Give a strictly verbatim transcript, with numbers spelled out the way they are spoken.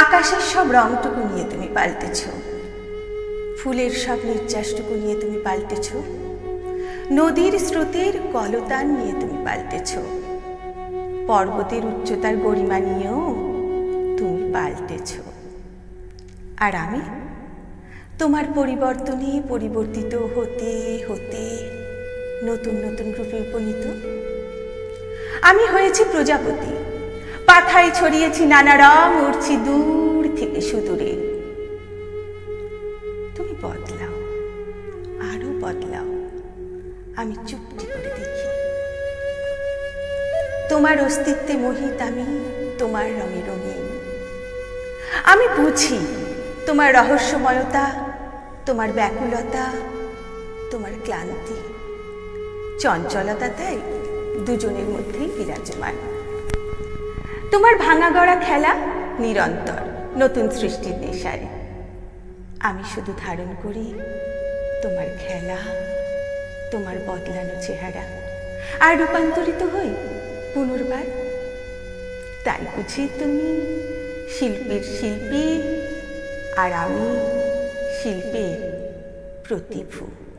আকাশের সব রংটুকু নিয়ে তুমি পাল্টেছ, ফুলের সব নির্যাসটুকু নিয়ে তুমি পাল্টেছ, নদীর স্রোতের কলতান নিয়ে তুমি পাল্টেছ, পর্বতের উচ্চতার গরিমা নিয়েও তুমি পাল্টেছ। আর আমি তোমার পরিবর্তনে পরিবর্তিত হতে হতে নতুন নতুন রূপে উপনীত। আমি হয়েছি প্রজাপতি, পাখায় ছড়িয়েছি নানা রং, উড়ছি দূর থেকে সুদূরে। তুমি বদলাও, আরো বদলাও, আমি চুপটি করে দেখি। তোমার অস্তিত্বে মোহিত আমি, তোমার রঙে রঙিন। আমি বুঝি তোমার রহস্যময়তা, তোমার ব্যাকুলতা, তোমার ক্লান্তি, চঞ্চলতা তাই দুজনের মধ্যেই বিরাজমান। তোমার ভাঙা গড়া খেলা নিরন্তর নতুন সৃষ্টির নেশায়। আমি শুধু ধারণ করি তোমার খেলা, তোমার বদলানো চেহারা, আর রূপান্তরিত হই পুনর্বার। তাই বুঝি তুমি শিল্পীর শিল্পী, আর আমি শিল্পের প্রতিভূ।